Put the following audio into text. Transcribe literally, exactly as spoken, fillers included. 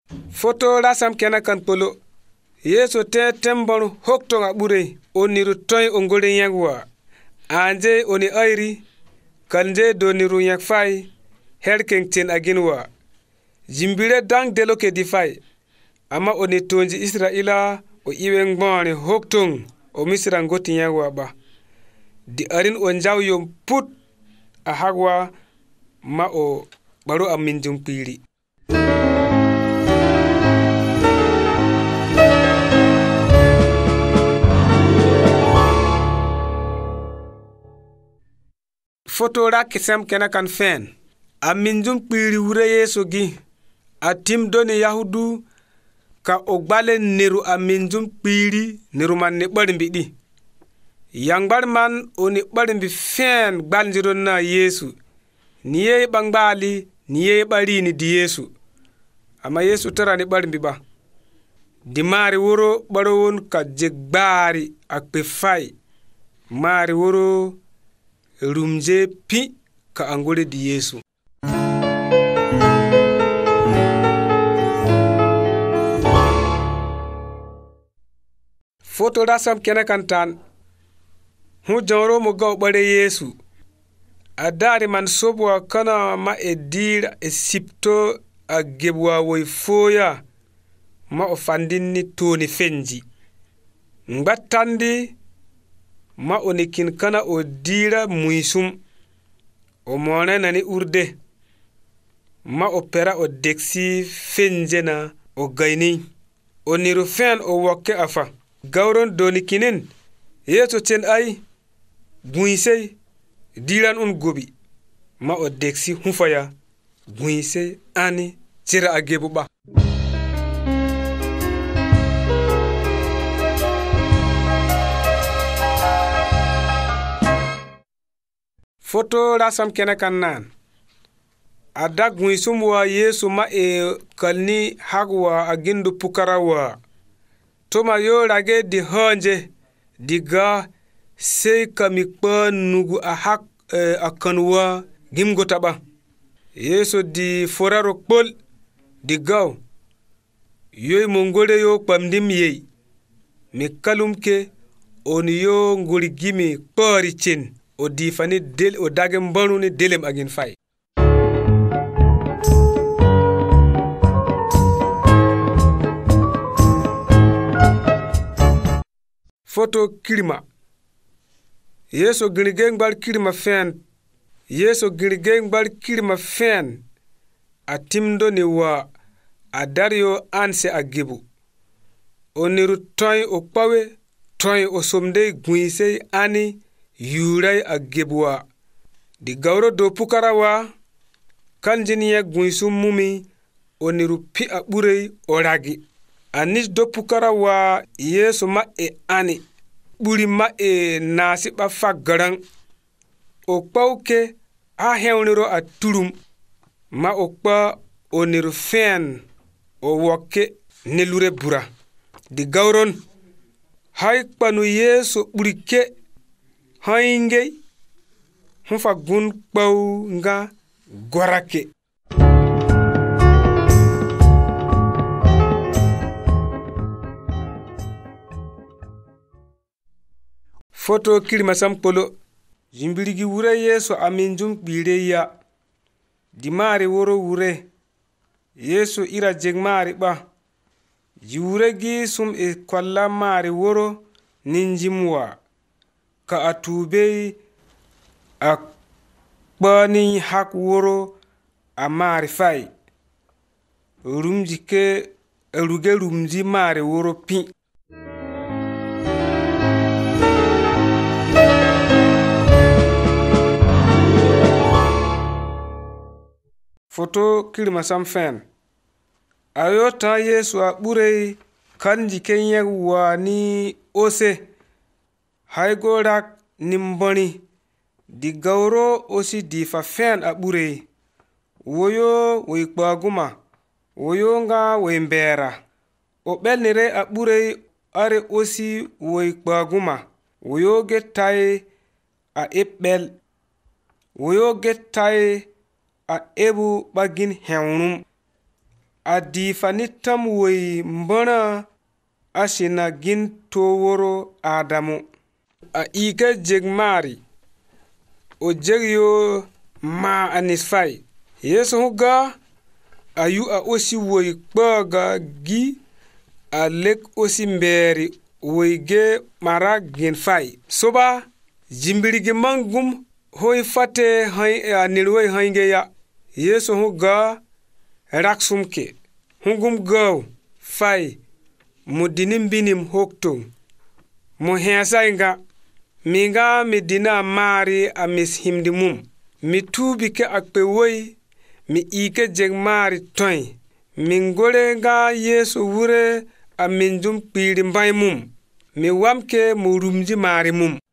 Foto rasam kena kan polo. Yesu te tembonu hokto nga bure oniru toy ongole yangwa. Anje oni airi kanje doniru yak fai herken ten aginwa. Jimbire dang deloke di fai. Ama oni tonji Israela o iwe ngbani hoktong o misra ngoti yangwa ba. Di arin onjaw yom put a hagwa ma o baro aminjum piri. Foto ra kisem kena kan fen. Aminjum piri wure Yesu gi. Atim doni Yahudu ka ogbale niru aminjum piri niru man ni barimbi. Yangbar man oni barimbi fen gbanjiro na Yesu. Niye bangbali niye bari ni di Yesu. Ama Yesu tara ni barimbi ba. Di mari woro barawon ka jegbari akpe fai. Mari woro rumje pi ka angole di Yesu. Foto rasam kena kantan. Hu joro mo gaw bare Yesu. Adari man sobwa kana ma edira e sipto a gebwa woy foya ma o fandinni toni fenji. Mbattandi ma onikin kana o dira muisum o mona nani urde ma o pera o deksi fenjena o gaini oniru fen o wokke afa gawron donikinen yeto ten ay guisey diran un gobi ma o deksi hufaya guisey ani tira agebu ba. Foto rasam kena kanan. Ada guisum wa Yesu ma e kalni hagwa agindu pukarawa. Toma yo rage di honje diga sei kamikpa nugu ahak e, akanwa gimgotaba. Yesu di foraro kpol di gaw. Yoy mongole yo pamdim yey. Mi kalumke oni yo nguri gimi pari chen. O di fani del o dagem banu ni delem agin fay. Foto kirima. Yesu girigeng bar kirima fen. Yesu girigeng bar kirima fen. Atimdo ni wa adario anse agibu. Oniru toy o pawe, toy o somde guisey ani yuray agebwa. Di gawro do pukarawa kanjini ya guisum mumi oniru pi aburey oragi. Anis do pukarawa Yesu ma e ani. Buri ma e nasi ba faggarang. O pauke a hewniro a turum. Ma o pa oniru fen o woke nelure bura. Di gawron hay panu Yesu burike hainge hufa gun pau nga gorake. Foto kilima sampolo. Jimbirigi wure Yesu aminjum bire ya. Di mari woro wure. Yesu ira jeg mari ba. Jiwure gi sum e kwalla mari woro ninjimwa. Ka atube a bani hak woro a mari fai. Rumji ke eruge rumji mari woro pi. Foto kilima sam fen. Ayota Yesu a bure kanji kenya wa ni ose. Haigorak nimboni. Di gawro osi di fa fen a bure. Woyo wikbaguma. Woyo nga wembera. O belnire a bure are osi wikbaguma. Woyo getai a epbel. Woyo getai a ebu bagin hewnum. adi fanitam woy mbona asina gin to woro Adamu. A ike jeg mari o jeg yo ma anisfai. Yesu huga ayu a osi woy kpaga gi a lek osi mberi woy ge mara gin fai. Soba jimbirigi mangum hoy fate hay anilwoy hange ya. Yesu huga raksumke hungum gaw fai mudinim binim hoktung mu hensainga minga medina mari amis himdi mum mi tubi ke akpe woy mi ike jeg mari toy mingole nga Yesu wure aminjum piri mbay mum mi wamke mu rumji mari mum.